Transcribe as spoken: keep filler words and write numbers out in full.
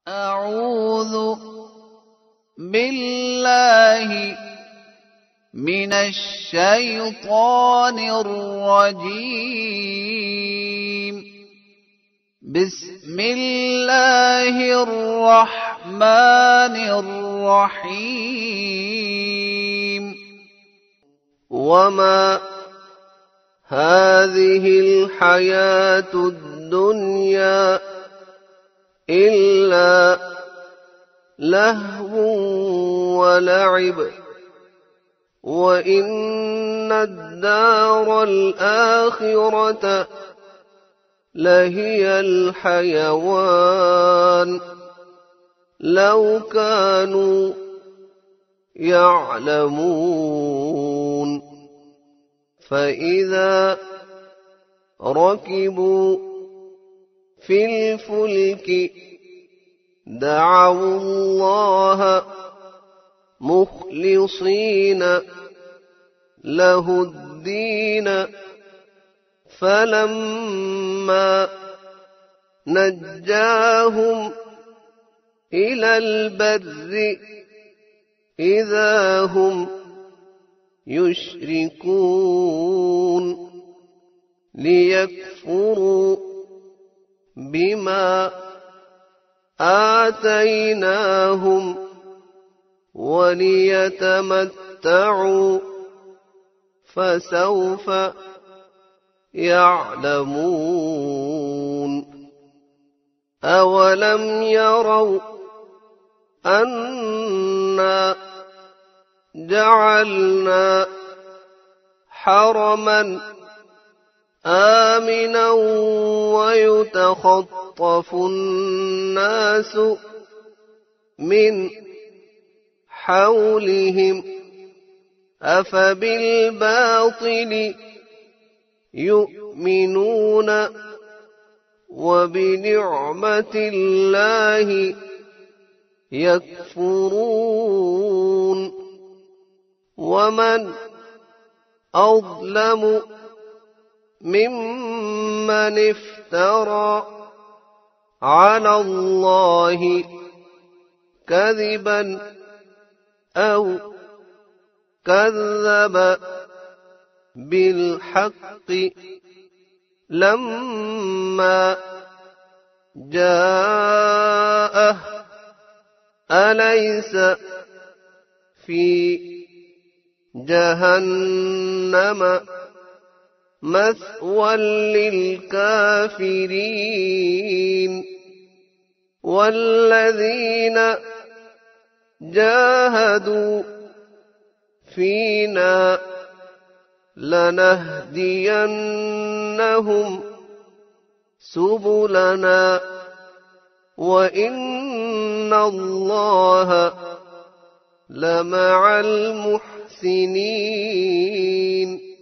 أعوذ بالله من الشيطان الرجيم. بسم الله الرحمن الرحيم. وما هذه الحياة الدنيا إلا لهو ولعب، وإن الدار الآخرة لهي الحيوان لو كانوا يعلمون. فإذا ركبوا في الفلك دعوا الله مخلصين له الدين، فلما نجاهم إلى البر إذا هم يشركون ليكفروا بما آتيناهم وليتمتعوا فسوف يعلمون. أولم يروا أنا جعلنا حرما آمنا ويتخطف الناس من حولهم أفبالباطل يؤمنون وبنعمة الله يكفرون. ومن أظلم ممن افترى على الله كذبا أو كذب بالحق لما جاءه أليس في جهنم مثوى للكافرين. والذين جاهدوا فينا لنهدينهم سبلنا وإن الله لمع المحسنين.